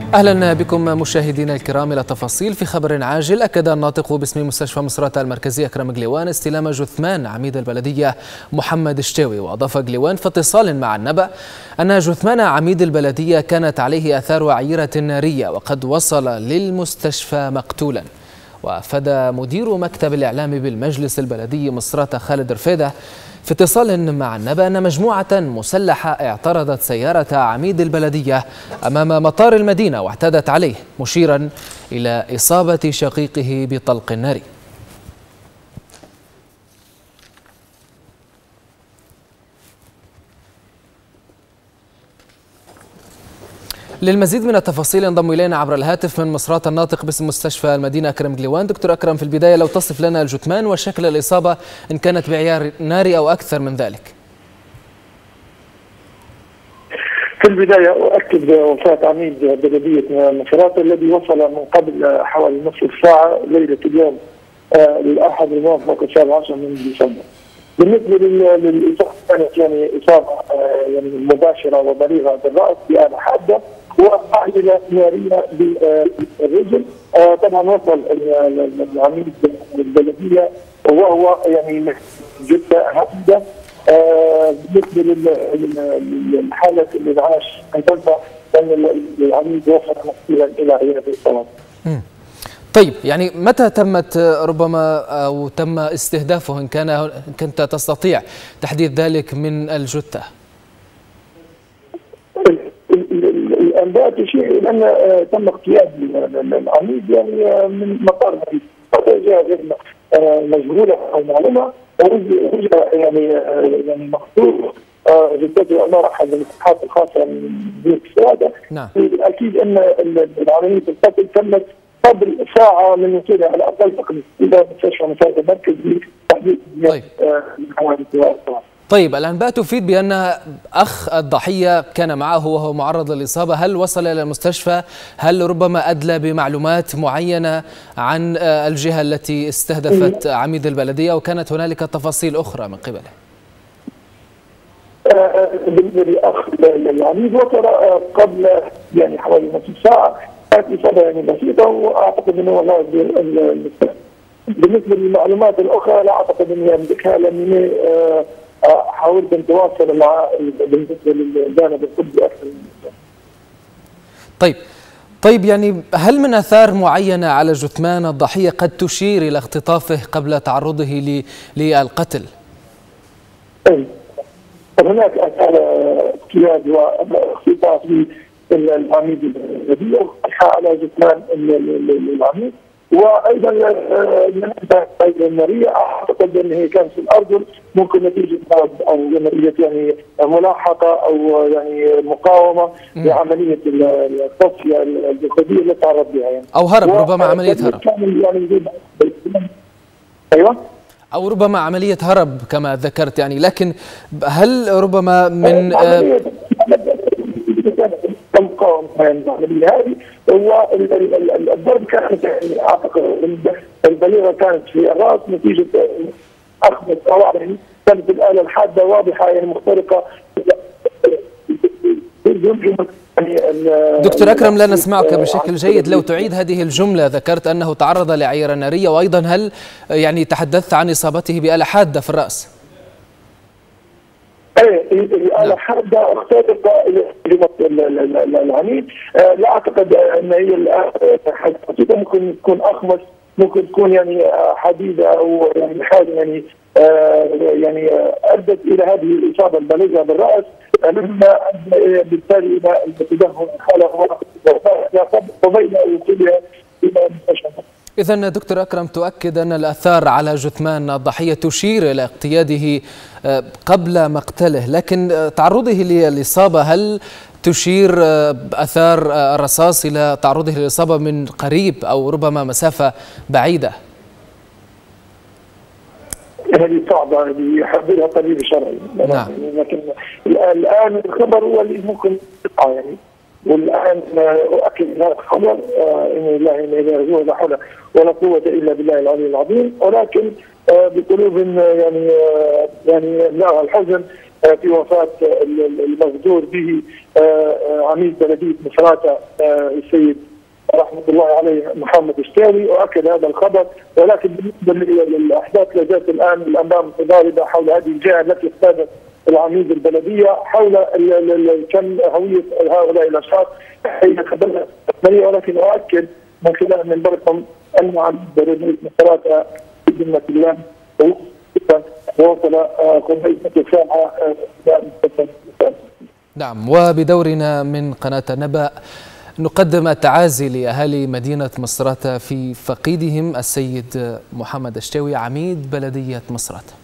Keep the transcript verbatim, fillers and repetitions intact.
أهلا بكم مشاهدينا الكرام إلى تفاصيل في خبر عاجل. أكد الناطق باسم مستشفى مصراتة المركزي أكرم قليوان استلام جثمان عميد البلدية محمد شتاوي. وأضاف قليوان في اتصال مع النبأ أن جثمان عميد البلدية كانت عليه آثار وعيرة نارية وقد وصل للمستشفى مقتولا. وأفاد مدير مكتب الإعلام بالمجلس البلدي مصراتة خالد رفيدة في اتصال مع النبأ أن مجموعة مسلحة اعترضت سيارة عميد البلدية أمام مطار المدينة واعتدت عليه، مشيرا إلى إصابة شقيقه بطلق ناري. للمزيد من التفاصيل ينضم إلينا عبر الهاتف من مصراتة الناطق باسم مستشفى المدينة أكرم قليوان. دكتور أكرم، في البداية لو تصف لنا الجثمان وشكل الإصابة إن كانت بعيار ناري أو أكثر من ذلك. في البداية أؤكد وفاة عميد بلدية مصراتة الذي وصل من قبل حوالي نصف ساعة ليلة اليوم الأحد الموافق السابع عشر من ديسمبر. بالنسبة للإصابة كانت يعني إصابة يعني مباشرة وبليغة بالرأس بآلة حادة وعائلة نارية بالرجل. طبعا وصل العميد البلدية وهو يعني جثة هائلة. بالنسبة للحالة الإنعاش انتبه أن العميد وصل مقتولا إلى عيادة الصلاة. طيب، يعني متى تمت ربما أو تم استهدافه إن كان إن كنت تستطيع تحديد ذلك من الجثة؟ الأنباء تشير إلى أن تم اغتيال العميد يعني من مطار المدينة، جاء غير مجهولة أو معلومة، ورجع يعني يعني مقتول جثته أمام أحد المصحات الخاصة من مدينة السوادة. نعم. أكيد أن العملية القتل تمت قبل ساعة من وصوله على أقل تقدير إلى مستشفى مصراتة المركزي تحديد حوادث الطائرة. طيب، الأنباء تفيد بأن أخ الضحية كان معه وهو معرض للإصابة، هل وصل إلى المستشفى؟ هل ربما أدلى بمعلومات معينة عن الجهة التي استهدفت عميد البلدية وكانت هنالك تفاصيل أخرى من قبله؟ بالنسبة لأخ العميد وصل قبل يعني حوالي نصف ساعة، كانت إصابة يعني بسيطة وأعتقد أنه والله المستشفى. بالنسبة للمعلومات الأخرى لا أعتقد أني أملكها لأني حاولت أن تواصل مع بالنسبة للجانب الطبي أكثر. طيب طيب يعني هل من آثار معينة على جثمان الضحية قد تشير إلى اختطافه قبل تعرضه للقتل؟ هناك آثار اقتياد واختطاف للعميد البلدية على جثمان العميد، وايضا ايضا الناريه اعتقد ان هي كانت في الارض ممكن نتيجه او عمليه يعني ملاحقه او يعني مقاومه لعمليه التصفيه الجسديه اللي تعرض لها يعني. او هرب، ربما عمليه هرب. يعني ايوه او ربما عمليه هرب كما ذكرت يعني، لكن هل ربما من المقاومه العمليه هذه هو الضرب كانت يعني اعتقد البليغه كانت في الراس نتيجه اخذ الصواريخ، يعني كانت الاله الحاده واضحه يعني مخترقه. دكتور أكرم، لا نسمعك بشكل جيد، لو تعيد هذه الجملة. ذكرت أنه تعرض لعيرة نارية، وأيضا هل يعني تحدثت عن إصابته بآلة حادة في الرأس؟ ايه الآلة حادة اخترق العميد. لا اعتقد ان هي الحادة ممكن تكون اخمس، ممكن تكون يعني حديدة او يعني حاجة يعني يعني ادت الى هذه الاصابة البالغة بالرأس، مما ادى بالتالي الى تدهور الحالة وبين وصولها الى المستشفى. إذن دكتور أكرم، تؤكد أن الآثار على جثمان الضحية تشير إلى اقتياده قبل مقتله، لكن تعرضه للإصابة هل تشير آثار الرصاص إلى تعرضه للإصابة من قريب أو ربما مسافة بعيدة؟ هذه صعبة، هذه يحددها طبيب شرعي. نعم. لكن الآن الخبر هو اللي ممكن يقع يعني، والآن أؤكد هذا الخبر إن الله إن إليه راجعون، لا حول ولا قوة إلا بالله العلي العظيم، ولكن بقلوب يعني يعني لا الحزن في وفاه المغدور به عميد بلديه مصراته السيد رحمه الله عليه محمد الشتاوي، واكد هذا الخبر. ولكن بالنسبه للاحداث لا زالت الان الانباء متضاربه حول هذه الجهه التي اقتادت العميد البلديه، حول كم هويه هؤلاء الاشخاص حين خبرنا، ولكن اؤكد من خلال منبركم ان عميد بلديه مصراته بذمه الله ووصل قبيل ساعه. نعم، وبدورنا من قناه النبأ نقدم التعازي لأهالي مدينة مصراتة في فقيدهم السيد محمد الشتاوي عميد بلدية مصراتة.